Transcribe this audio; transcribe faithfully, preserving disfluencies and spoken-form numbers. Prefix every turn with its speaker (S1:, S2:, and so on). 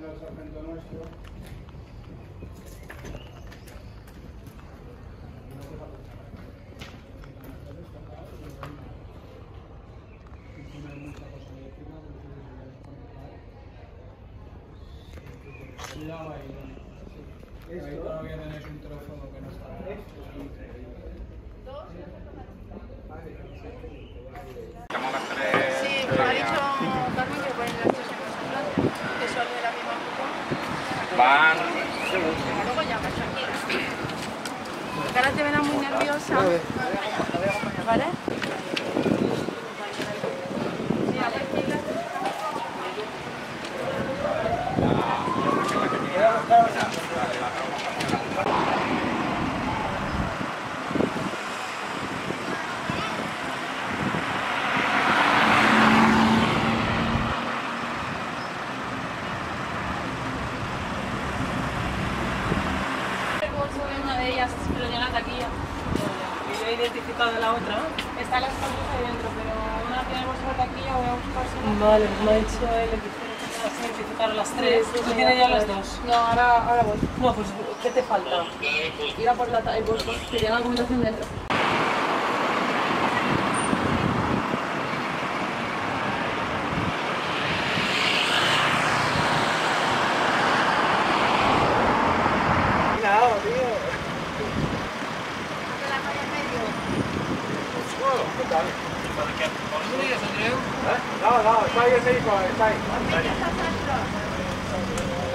S1: al sargento nuestro. Cuidado ahí, ahí todavía tenéis un trozo que no está.
S2: Sí, me ha dicho Carmen que pueden las tres cosas, que son de la misma época.
S3: Van.
S2: Luego llamas, tranquila. Porque ahora te verás muy nerviosa. ¿Vale? Sí, a ver, fila. Una de ellas lo llena la taquilla.
S4: Y yo he identificado a la otra.
S2: Están las cosas ahí dentro, pero una tiene el bolso de taquilla, voy a buscar si no.
S4: Vale, pues me ha dicho él que identificar a las tres. ¿Tú tienes ya las dos?
S2: No, ahora, ahora voy.
S4: No, pues ¿qué te falta?
S2: Ir a por la, el bolso, que tiene la documentación dentro.
S1: Cuidado, tío. ¿Qué tal? No, no, está ahí ese hijo, está ahí.